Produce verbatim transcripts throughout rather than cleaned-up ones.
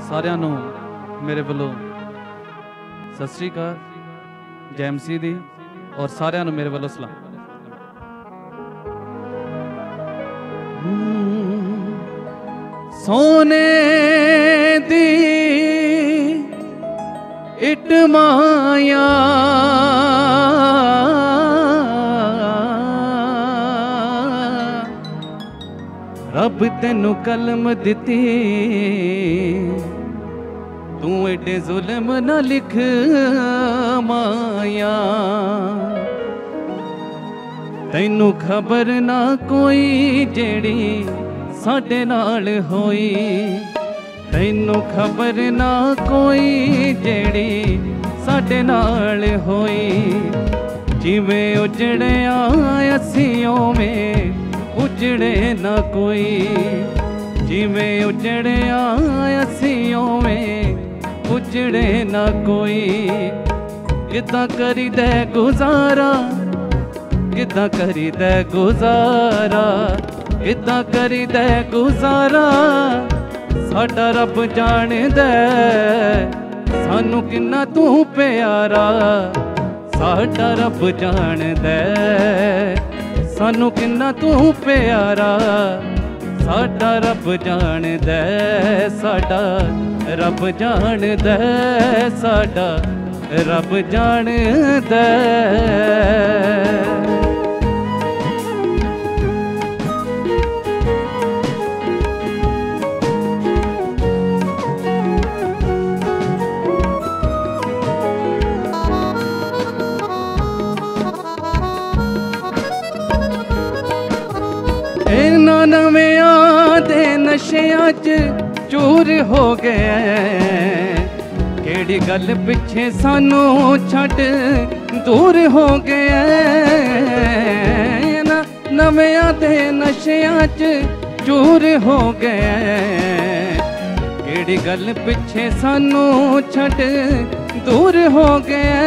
सारिਆਂ ਨੂੰ मेरे ਵੱਲੋਂ सत श्री अकाल जय एमसी दी और सारिਆਂ ਨੂੰ मेरे ਵੱਲੋਂ सलाम। सोने दी इट माया रब तेनू कलम दिती तू एडे जुल्म ना लिख माया तैनू खबर ना कोई जेड़ी साडे नाल होई तैनू खबर ना कोई जेड़ी साडे नाल होई जिवें उजड़िया असीं में उजड़े ना कोई जिवें उजड़िया असीं में उजड़े ना कोई किदां करी दे गुजारा किदां करी दे गुजारा किदां करी दे गुजारा साडा रब जाणदा सानू किन्ना तू प्यारा साडा रब जाणदा सानू किन्ना तू प्यारा साडा रब जाणदा साडा रब जाणदा साडा रब जाणदा। इन्हां नवियां दे नशियां च चूर हो गया केड़ी गल पिछे सानू छड्ड दूर हो गया नवियां दे नशियां च चूर हो गया केड़ी गल पिछे सानू छड्ड दूर हो गया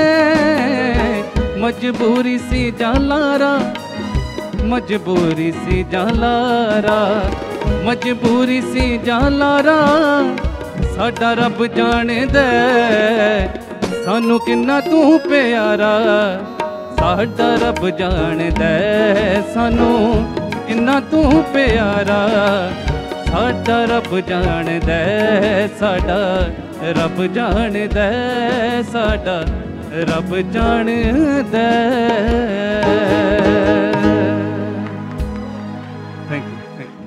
मजबूरी सी जालारा मजबूरी सी जालारा मजबूरी सी जालारा साडा रब जाणदा सानू किन्ना तू प्यारा साडा रब जाणदा सानू किन्ना तू प्यारा साडा रब जाणदा साडा रब जाणदा साडा रब जाणदा। Thank you.